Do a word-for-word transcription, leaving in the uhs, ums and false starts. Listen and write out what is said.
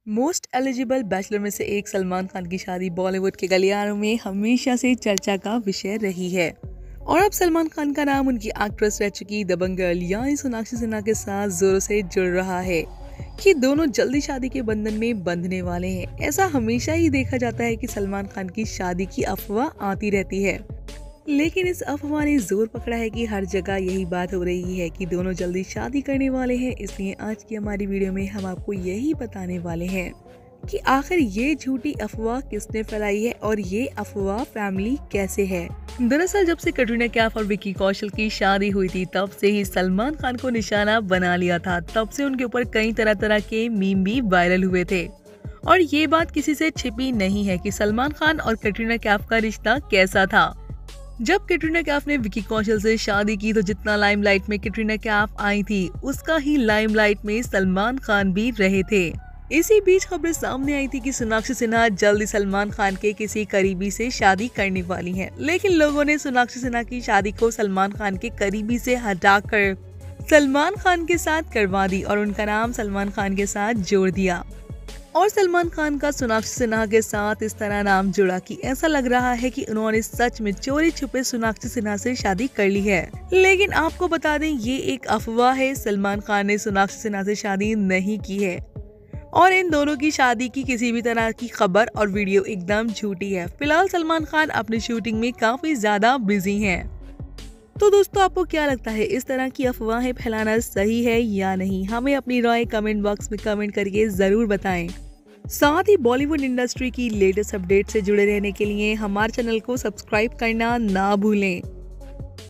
Most eligible bachelor में से एक सलमान खान की शादी बॉलीवुड के गलियारों में हमेशा से चर्चा का विषय रही है और अब सलमान खान का नाम उनकी एक्ट्रेस रह चुकी दबंग गर्ल यानी सोनाक्षी सिन्हा के साथ जोरों से जुड़ रहा है कि दोनों जल्दी शादी के बंधन में बंधने वाले हैं। ऐसा हमेशा ही देखा जाता है कि सलमान खान की शादी की अफवाह आती रहती है, लेकिन इस अफवाह ने जोर पकड़ा है कि हर जगह यही बात हो रही है कि दोनों जल्दी शादी करने वाले हैं। इसलिए आज की हमारी वीडियो में हम आपको यही बताने वाले हैं कि आखिर ये झूठी अफवाह किसने फैलाई है और ये अफवाह फैमिली कैसे है। दरअसल जब से कटरीना कैफ और विकी कौशल की शादी हुई थी तब से ही सलमान खान को निशाना बना लिया था। तब से उनके ऊपर कई तरह तरह के मीम भी वायरल हुए थे और ये बात किसी से छिपी नहीं है कि सलमान खान और कटरीना कैफ का रिश्ता कैसा था। जब कटरीना कैफ ने विकी कौशल से शादी की तो जितना लाइमलाइट में कटरीना कैफ आई थी उसका ही लाइमलाइट में सलमान खान भी रहे थे। इसी बीच खबरें सामने आई थी कि सोनाक्षी सिन्हा जल्दी सलमान खान के किसी करीबी से शादी करने वाली हैं, लेकिन लोगों ने सोनाक्षी सिन्हा की शादी को सलमान खान के करीबी से हटाकर सलमान खान के साथ करवा दी और उनका नाम सलमान खान के साथ जोड़ दिया और सलमान खान का सोनाक्षी सिन्हा के साथ इस तरह नाम जुड़ा कि ऐसा लग रहा है कि उन्होंने सच में चोरी छुपे सोनाक्षी सिन्हा से शादी कर ली है। लेकिन आपको बता दें ये एक अफवाह है, सलमान खान ने सोनाक्षी सिन्हा से शादी नहीं की है और इन दोनों की शादी की किसी भी तरह की खबर और वीडियो एकदम झूठी है। फिलहाल सलमान खान अपनी शूटिंग में काफी ज्यादा बिजी हैं। तो दोस्तों आपको क्या लगता है, इस तरह की अफवाहें फैलाना सही है या नहीं? हमें अपनी राय कमेंट बॉक्स में कमेंट करके जरूर बताएं। साथ ही बॉलीवुड इंडस्ट्री की लेटेस्ट अपडेट से जुड़े रहने के लिए हमारे चैनल को सब्सक्राइब करना ना भूलें।